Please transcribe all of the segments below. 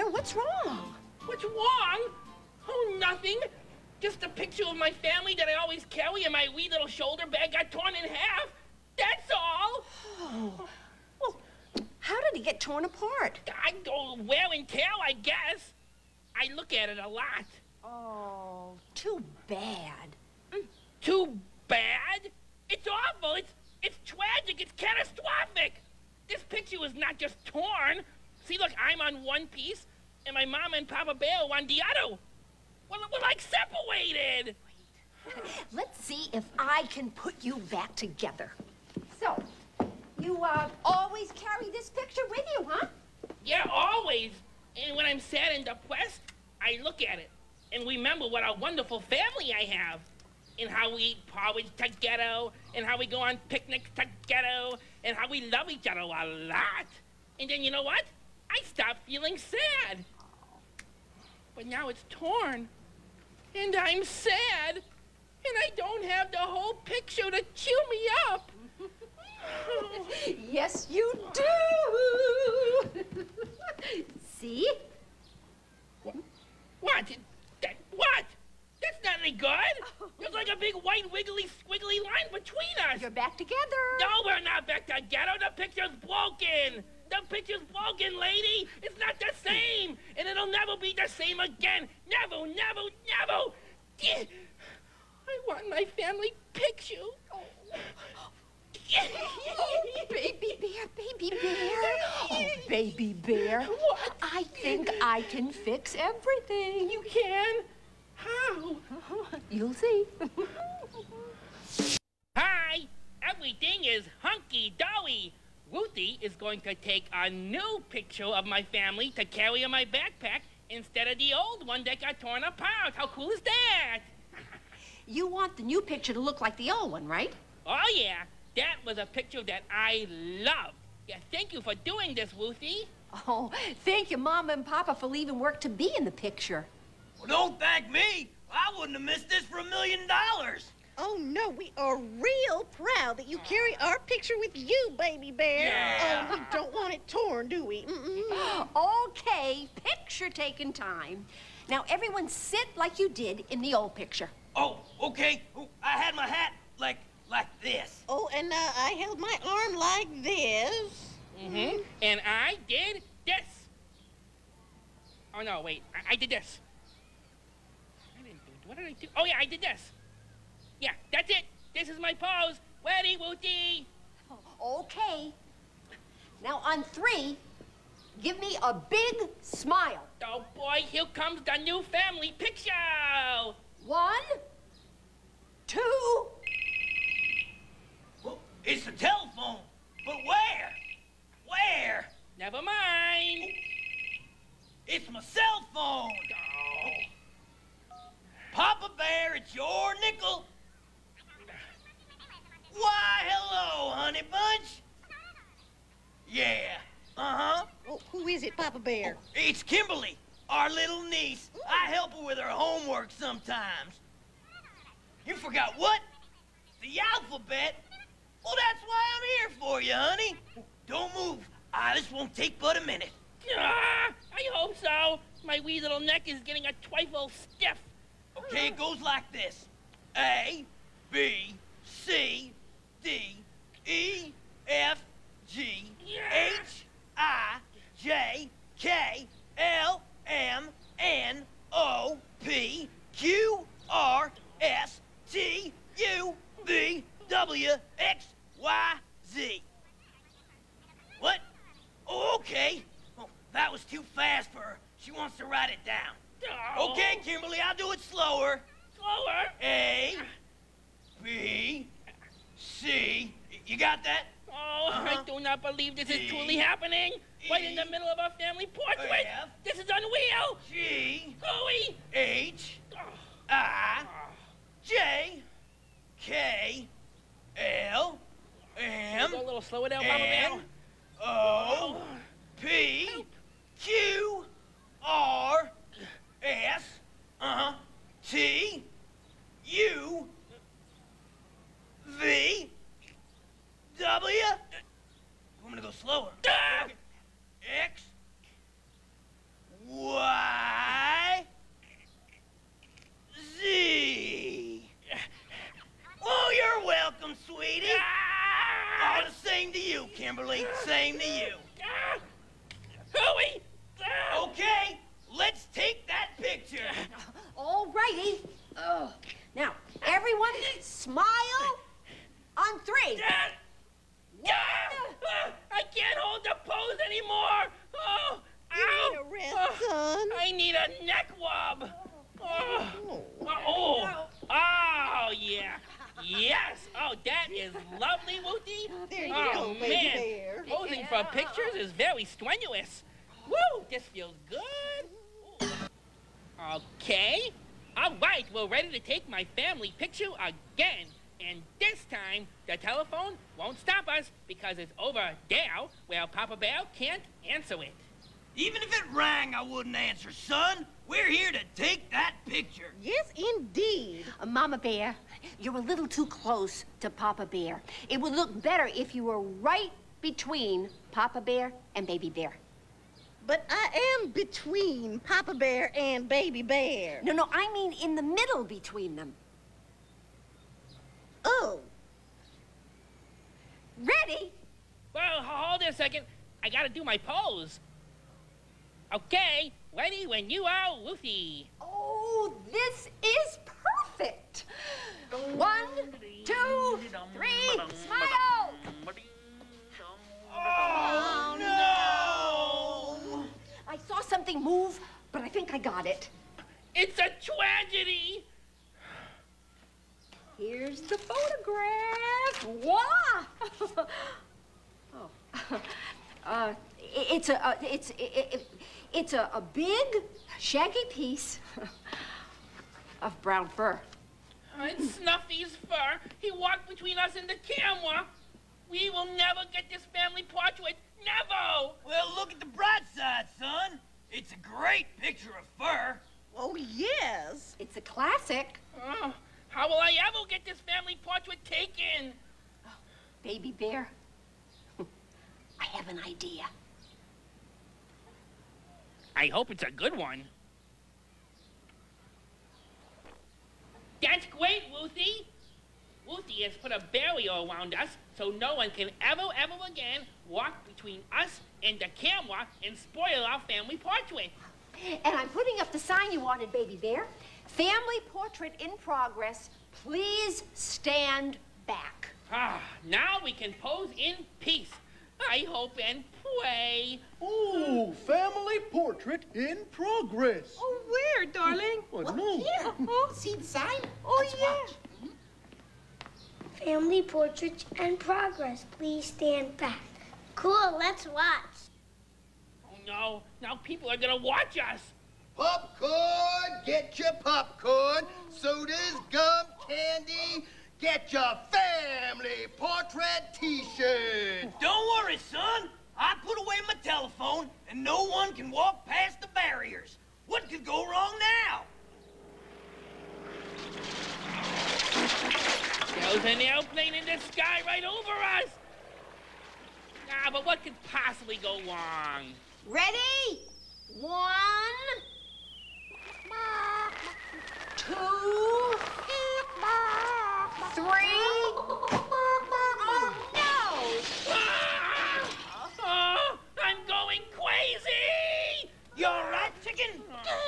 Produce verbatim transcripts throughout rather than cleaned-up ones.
matter? What's wrong? What's wrong? Oh, nothing. Just a picture of my family that I always carry in my wee little shoulder bag got torn in half. That's all. Oh. Well, how did it get torn apart? I go wear and tear, I guess. I look at it a lot. Oh, too bad. Mm. Too bad? It's awful. It's, it's tragic. It's catastrophic. This picture was not just torn. See, look, I'm on one piece, and my mama and Papa Bear are on the other. Well, we're like separated. Wait. Let's see if I can put you back together. So, you uh, always carry this picture with you, huh? Yeah, always. And when I'm sad and depressed, I look at it and remember what a wonderful family I have. And how we eat porridge together, and how we go on picnics together, and how we love each other a lot. And then you know what? I stop feeling sad. But now it's torn, and I'm sad, and I don't have the whole picture to cheer me up. Yes, you do. See? What? What? That, what? That's not any good. There's like a big white wiggly squiggly line between us. You're back together. No, we're not back together. The picture's broken. The picture's broken, lady. It's not the same. And it'll never be the same again. Never, never, never. I want my family picture. Oh. Oh, baby bear, baby bear. Oh, baby bear. What? I think I can fix everything. You can? How? You'll see. Hi, everything is hunky-dory. Ruthie is going to take a new picture of my family to carry in my backpack instead of the old one that got torn apart. How cool is that? You want the new picture to look like the old one, right? Oh, yeah. That was a picture that I loved. Yeah, thank you for doing this, Ruthie. Oh, thank you, Mama and Papa, for leaving work to be in the picture. Well, don't thank me. I wouldn't have missed this for a million dollars. Oh, no, we are real proud that you carry our picture with you, baby bear. Yeah. Oh, we don't want it torn, do we? Mm-mm. Okay, picture taking time. Now, everyone sit like you did in the old picture. Oh, okay. Oh, I had my hat like, like this. Oh, and uh, I held my arm like this. Mm-hmm. And I did this. Oh, no, wait. I, I did this. I didn't do What did I do? Oh, yeah, I did this. Yeah, that's it. This is my pose. Ready, Ruthie? Okay. Now, on three, give me a big smile. Oh, boy, here comes the new family picture. One, two. Well, it's the telephone. But where? Where? Never mind. It's my cell phone. Oh. Papa Bear, it's your nickel. Why, hello, honey bunch. Yeah, uh-huh. Oh, who is it, Papa Bear? Oh, it's Kimberly, our little niece. I help her with her homework sometimes. You forgot what? The alphabet? Well, that's why I'm here for you, honey. Don't move. Ah, this won't take but a minute. Ah, I hope so. My wee little neck is getting a trifle stiff. Okay, it goes like this. A, B, C, D, E, F, G, H, I, J, K, L, M, N, O, P, Q, R, S, T, U, V, W, X, Y, Z. What? Oh, okay. Oh, that was too fast for her. She wants to write it down. Oh. Okay, Kimberly, I'll do it slower. Slower. A, B, C. You got that? Oh, Uh-huh. I do not believe this is D, truly happening. Right in the E, middle of our family portrait. F, This is unreal. G, Hooey. H, Oh. I, J, K, L, M, Go a little slower down, Mama N, Bear. O, P, Q, R, S, uh-huh, T, U, V, W. You want me to go slower? Ah! X, Y, a neck wub. Oh, oh, oh, oh, yeah. Yes. Oh, that is lovely, Wooty. There you oh, go, baby man. bear. Posing for pictures is very strenuous. Woo, this feels good. Okay. All right, we're ready to take my family picture again. And this time, the telephone won't stop us because it's over there where Papa Bear can't answer it. Even if it rang, I wouldn't answer, son. We're here to take that picture. Yes, indeed. Uh, Mama Bear, you're a little too close to Papa Bear. It would look better if you were right between Papa Bear and Baby Bear. But I am between Papa Bear and Baby Bear. No, no, I mean in the middle between them. Oh. Ready? Well, hold it a second. I gotta do my pose. Okay, ready when you are, Woofy. Oh, this is perfect. One, two, three, smile. Oh, no! I saw something move, but I think I got it. It's a tragedy. Here's the photograph. Wow! oh, uh, it, it's a, uh, it's, it, it, it's a, a big, shaggy piece of brown fur. It's Snuffy's fur. He walked between us and the camera. We will never get this family portrait. Never! Well, look at the bright side, son. It's a great picture of fur. Oh, yes. It's a classic. Oh, how will I ever get this family portrait taken? Oh, Baby Bear, I have an idea. I hope it's a good one. That's great, Ruthie. Ruthie has put a barrier around us so no one can ever, ever again walk between us and the camera and spoil our family portrait. And I'm putting up the sign you wanted, Baby Bear. Family portrait in progress. Please stand back. Ah, now we can pose in peace. I hope and pray. Oh, family portrait in progress. Oh, where, darling? Oh, no. Here. Oh, see the sign? Oh, Let's yeah. watch. Family portraits in progress. Please stand back. Cool, let's watch. Oh no, now people are gonna watch us. Popcorn, get your popcorn. Sodas, gum, candy. Get your family portrait t-shirt. Don't worry, son. I put away my telephone, and no one can walk past the barriers. What could go wrong now? There's an airplane in the sky right over us. Ah, but what could possibly go wrong? Ready? One, two, three. Oh, no! Ah! Oh, I'm going crazy! You all right, chicken?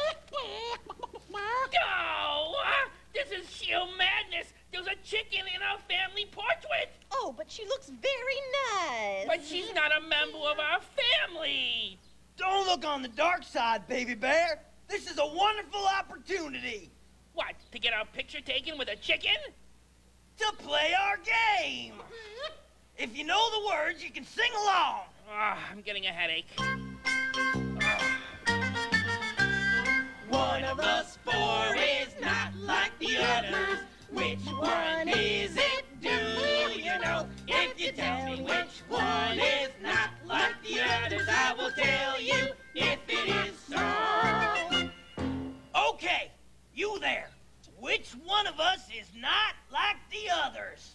No! Ah, this is sheer madness. There's a chicken in our family portrait. Oh, but she looks very nice. But she's not a member of our family. Don't look on the dark side, baby bear. This is a wonderful opportunity What, to get our picture taken with a chicken? to play our game. If you know the words, you can sing along. Ah, I'm getting a headache. One of us four is not like the others. Which one is it? Do you know? If you tell me which one is not like the others, I will tell you if it is so. Okay, you there. Which one of us is not like the others?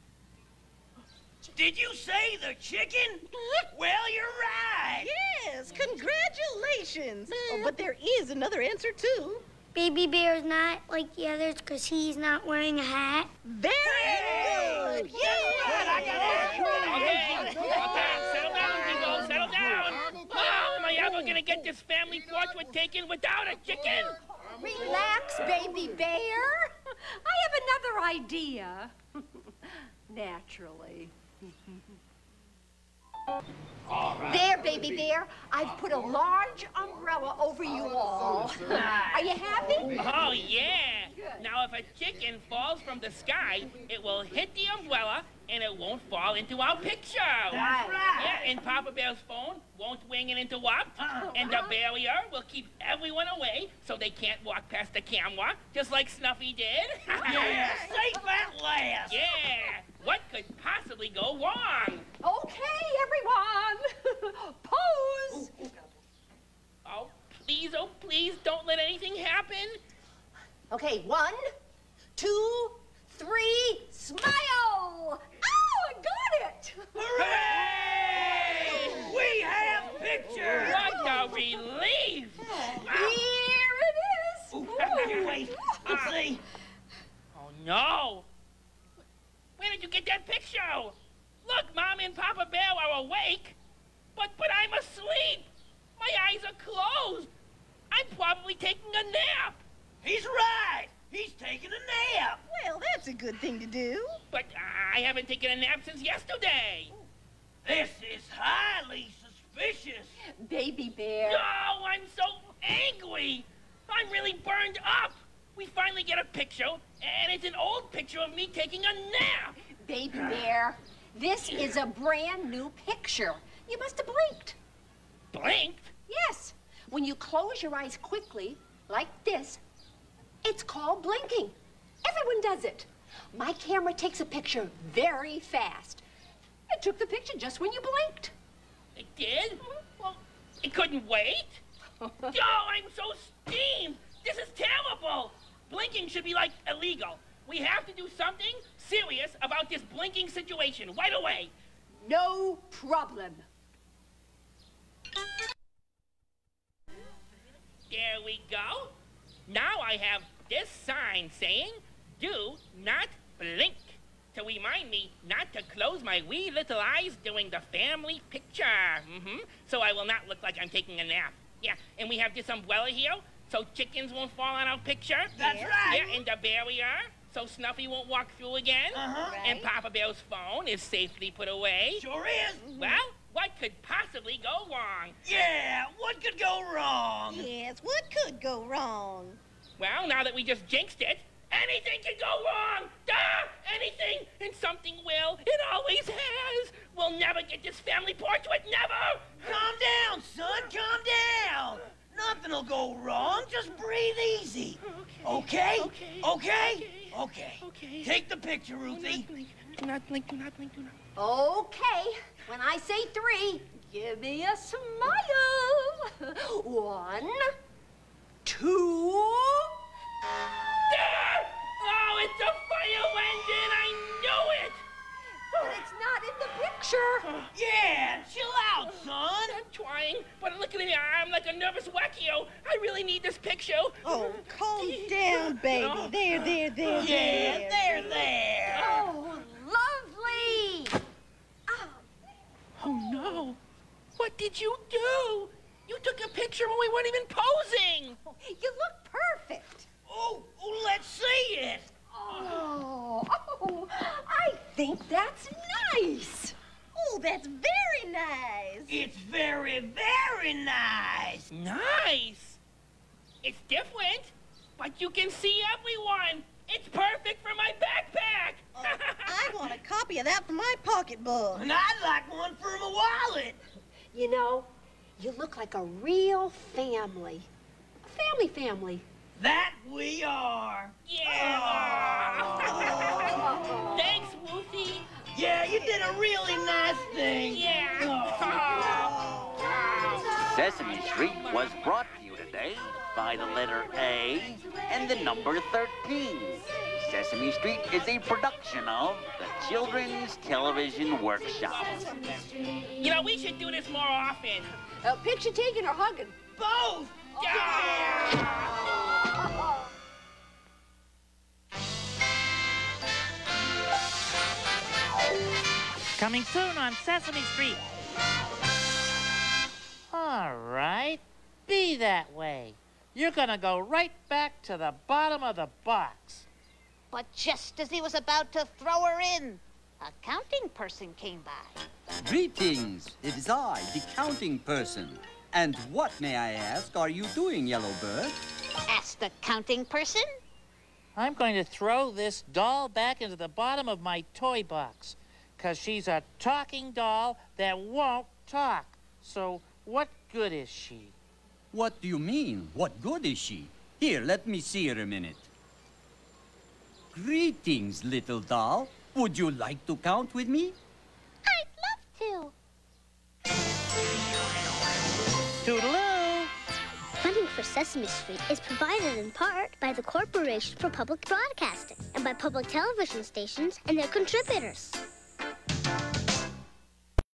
Did you say the chicken? Well, you're right. Yes, congratulations. Oh, but there is another answer, too. Baby Bear's not like the others because he's not wearing a hat. Very Hey! good. That's right, I got it. Okay, okay, settle down, people, settle down. Oh, am I ever gonna get this family portrait taken without a chicken? Relax, Baby Bear. I have another idea. Naturally. There, baby bear. I've put a large umbrella over you all. Are you happy? Oh, yeah. Now, if a chicken falls from the sky, it will hit the umbrella and it won't fall into our picture. That's right. Yeah, and Papa Bear's phone won't wing it interrupt. Uh-huh. And the barrier will keep everyone away so they can't walk past the camera, just like Snuffy did. Yeah, safe at last. Yeah. What could possibly go wrong? Okay, everyone. Pose. Oh, please, oh, please, don't let anything happen. Okay, one, two, three, smile. Oh, I got it. Hooray! We have pictures. What a relief. Here it is. Ooh, wait, let's see. Oh, no. Where did you get that picture? Look, Mom and Papa Bear are awake, but but I'm asleep. My eyes are closed. I'm probably taking a nap. He's right. He's taking a nap. Well, that's a good thing to do. But I haven't taken a nap since yesterday. This is highly suspicious. Baby bear. No, I'm so angry. I'm really burned up. We finally get a picture, and it's an old picture of me taking a nap. Baby bear. This is a brand new picture. You must have blinked. Blinked? Yes. When you close your eyes quickly, like this, it's called blinking. Everyone does it. My camera takes a picture very fast. It took the picture just when you blinked. It did? Well, it couldn't wait. Oh, I'm so steamed. This is terrible. Blinking should be, like, illegal. We have to do something serious about this blinking situation right away. No problem. There we go. Now I have this sign saying, do not blink, to remind me not to close my wee little eyes during the family picture. Mm-hmm. So I will not look like I'm taking a nap. Yeah, and we have this umbrella here, so chickens won't fall on our picture. That's right. Yeah, and the barrier, so Snuffy won't walk through again. Uh-huh. And Papa Bear's phone is safely put away. Sure is. Well, what could possibly go wrong? Yeah, what could go wrong? Yes, what could go wrong? Well, now that we just jinxed it, anything can go wrong! Ah, anything! And something will. It always has. We'll never get this family portrait, never! Calm down, son, calm down. Nothing'll go wrong. Just breathe easy. Okay? Okay. Okay? Okay. Okay. Okay. Take the picture, Ruthie. Do not blink, do not blink, do not. Okay. When I say three, give me a smile. One, two. Ah! Oh, it's a fire engine! I knew it! But it's not in the picture. Yeah, chill out, son. I'm trying, but look at me. I'm like a nervous wackio. I really need this picture. Oh, calm down, baby. Oh. There, there, there, Yeah, there. there, there. Oh, lovely. Oh, Oh, no. What did you do? You took a picture when we weren't even posing. you look perfect. Oh, oh, let's see it. Oh, oh, I think that's nice. Oh, that's very nice. It's very, very nice. Nice. It's different, but you can see everyone. It's perfect for my backpack. Oh, I want a copy of that for my pocketbook. And I'd like one for my wallet. You know, you look like a real family. A family family. That we are. Yeah. Thanks, Woofy. Yeah, you did a really nice thing. Yeah. Sesame Street was brought to you today by the letter A and the number thirteen. Sesame Street is a production of the Children's Television Workshop. You know, we should do this more often. Uh, picture taking or hugging? Both. Yeah. Coming soon on Sesame Street. All right, be that way. You're gonna go right back to the bottom of the box. But just as he was about to throw her in, a counting person came by. Greetings. It is I, the counting person. And what, may I ask, are you doing, Yellow Bird? Ask the counting person. I'm going to throw this doll back into the bottom of my toy box, 'cause she's a talking doll that won't talk. So what good is she? What do you mean? What good is she? Here, let me see her a minute. Greetings, little doll. Would you like to count with me? I'd love to. Toodaloo! Funding for Sesame Street is provided in part by the Corporation for Public Broadcasting and by public television stations and their contributors.